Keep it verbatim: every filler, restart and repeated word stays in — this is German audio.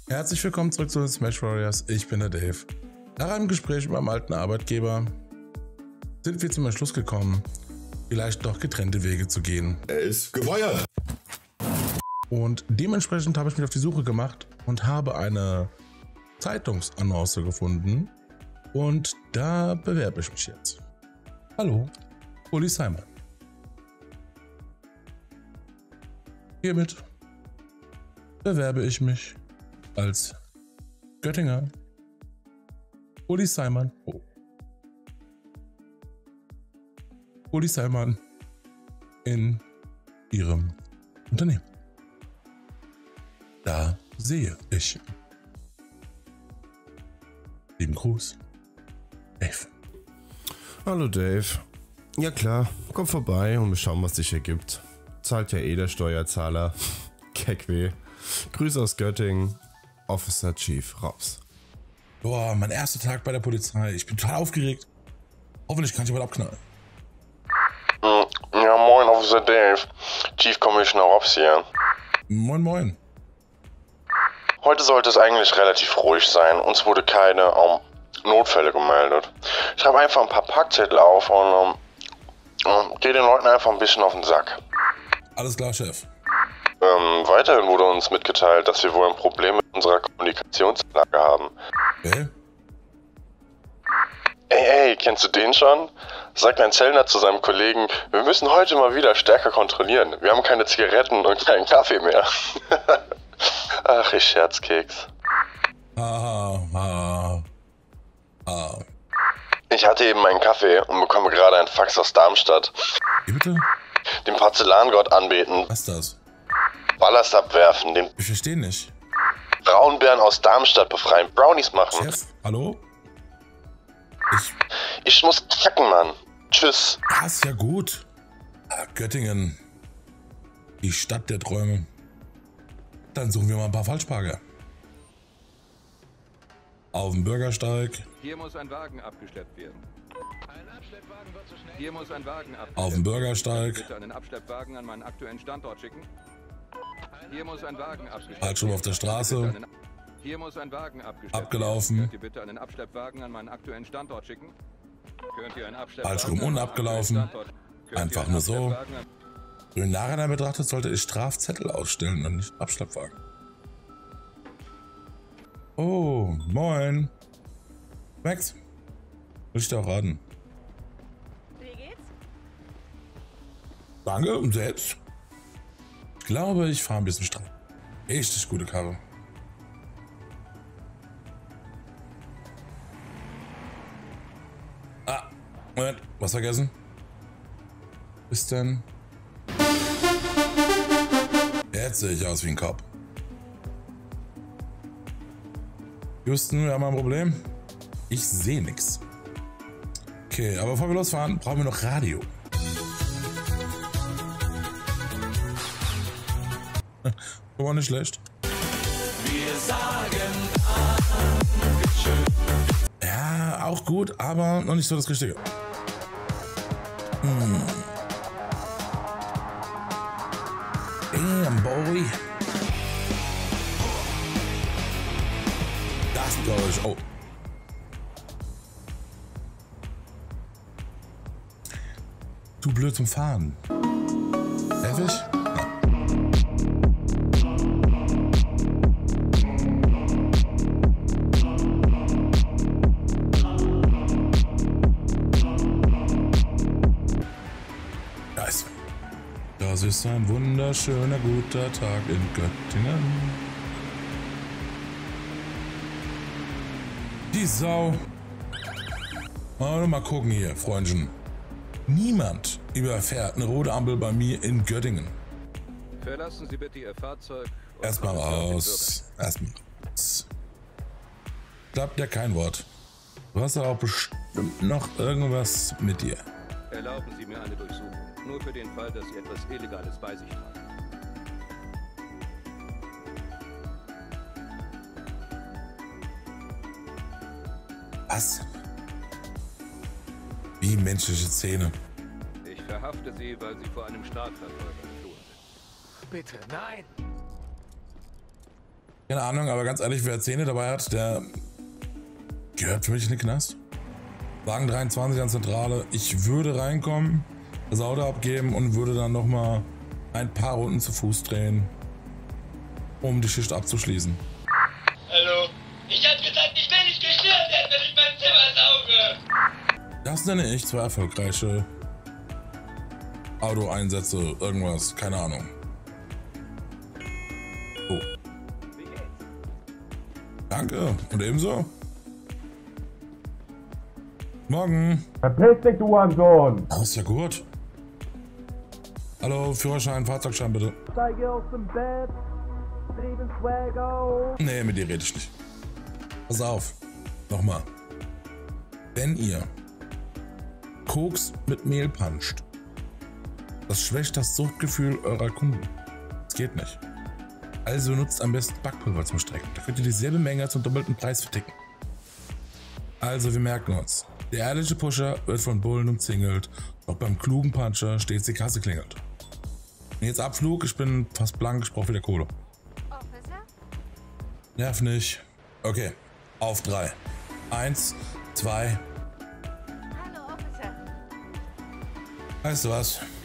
Herzlich willkommen zurück zu den Smash Warriors. Ich bin der Dave. Nach einem Gespräch mit meinem alten Arbeitgeber sind wir zum Entschluss gekommen, vielleicht doch getrennte Wege zu gehen. Er ist gefeuert. Und dementsprechend habe ich mich auf die Suche gemacht und habe eine Zeitungsannonce gefunden. Und da bewerbe ich mich jetzt. Hallo, Uli Simon. Hiermit bewerbe ich mich als Göttinger Uli Simon. Oh. Uli Simon in Ihrem Unternehmen. Da sehe ich. Lieben Gruß, Dave. Hallo Dave. Ja klar, komm vorbei und wir schauen, was sich ergibt. Zahlt ja eh der Steuerzahler. Keckweh. Grüße aus Göttingen. Officer Chief raus. Boah, mein erster Tag bei der Polizei. Ich bin total aufgeregt. Hoffentlich kann ich aber abknallen. Ja, moin, Officer Dave. Chief Commissioner Robs hier. Moin, moin. Heute sollte es eigentlich relativ ruhig sein. Uns wurde keine um, Notfälle gemeldet. Ich habe einfach ein paar Packzettel auf und um, um, gehe den Leuten einfach ein bisschen auf den Sack. Alles klar, Chef. Ähm, weiterhin wurde uns mitgeteilt, dass wir wohl ein Problem mit unserer Kommunikationsanlage haben. Okay. Ey, ey, kennst du den schon? Sagt ein Zellner zu seinem Kollegen, wir müssen heute mal wieder stärker kontrollieren. Wir haben keine Zigaretten und keinen Kaffee mehr. Ach, ich Scherzkeks. Ha, ha, ha. Ich hatte eben meinen Kaffee und bekomme gerade ein Fax aus Darmstadt. Wie bitte? Den Porzellangott anbeten, Was ist das? Ballast abwerfen, den Ich verstehe nicht. Braunbären aus Darmstadt befreien, Brownies machen. Chef, hallo? Ich... Ich muss kacken, Mann. Tschüss. Ja, ist ja gut. Ah, Göttingen. Die Stadt der Träume. Dann suchen wir mal ein paar Falschparker. Auf dem Bürgersteig. Hier muss ein Wagen abgeschleppt werden. Ein Abschleppwagen wird zu schnell. Hier muss ein Wagen abgeschleppt Auf dem Bürgersteig. Bitte einen Abschleppwagen an meinen aktuellen Standort schicken. Hier muss ein Wagen abgeschleppt Halt schon auf der Straße. Hier muss ein Wagen abgeschleppt Abgelaufen. Könnt ihr bitte einen Abschleppwagen an meinen aktuellen Standort schicken? Könnt ihr einen Abschleppwagen Falsch rum und abgelaufen. Einfach nur so. Im Nachhinein betrachtet sollte ich Strafzettel ausstellen und nicht Abschleppwagen. Oh, moin. Max. Will ich dir auch raten. Wie geht's? Danke, und selbst? Ich glaube, ich fahre ein bisschen stramm. Richtig gute Karre. Ah, Moment, was vergessen? Ist denn... Jetzt sehe ich aus wie ein Cop. Houston, wir haben ein Problem. Ich sehe nichts. Okay, aber bevor wir losfahren, brauchen wir noch Radio. Guck mal, nicht schlecht. Wir sagen ja, auch gut, aber noch nicht so das Richtige. Hm. Damn, boy. Das glaube ich. Oh. Zu blöd zum Fahren. Helf ich? Das ist ein wunderschöner, guter Tag in Göttingen. Die Sau. Mal gucken hier, Freundchen. Niemand überfährt eine rote Ampel bei mir in Göttingen. Verlassen Sie bitte Ihr Fahrzeug. Erstmal raus. Erstmal raus. Klappt ja kein Wort. Du hast aber auch bestimmt noch irgendwas mit dir. Erlauben Sie mir eine Durchsuchung. Nur für den Fall, dass Sie etwas Illegales bei sich tragen. Was? Wie menschliche Zähne. Ich verhafte Sie, weil Sie vor einem Strafverfolger geflohen sind. Bitte, nein! Keine Ahnung, aber ganz ehrlich, wer Zähne dabei hat, der gehört für mich in den Knast. Wagen dreiundzwanzig an Zentrale. Ich würde reinkommen, das Auto abgeben und würde dann nochmal ein paar Runden zu Fuß drehen, um die Schicht abzuschließen. Hallo? Ich hab gesagt, ich will nicht gestört werden, wenn ich mein Zimmer sauge. Das nenne ich zwei erfolgreiche Autoeinsätze, irgendwas, keine Ahnung. Oh. Danke, und ebenso. Morgen. Verpiss dich, du Hurensohn! Das ist ja gut. Hallo, Führerschein, Fahrzeugschein bitte. Steige aus dem Bett, dreh den Swag auf. Nee, mit dir rede ich nicht. Pass auf. Nochmal. Wenn ihr Koks mit Mehl puncht, das schwächt das Suchtgefühl eurer Kunden. Das geht nicht. Also nutzt am besten Backpulver zum Strecken. Da könnt ihr dieselbe Menge zum doppelten Preis verticken. Also wir merken uns. Der ehrliche Pusher wird von Bullen umzingelt. Doch beim klugen Puncher stets die Kasse klingelt. Und jetzt Abflug, ich bin fast blank, ich brauche wieder Kohle. Officer? Nerv nicht. Okay, auf drei. Eins, zwei. Hallo, Officer. Weißt du was?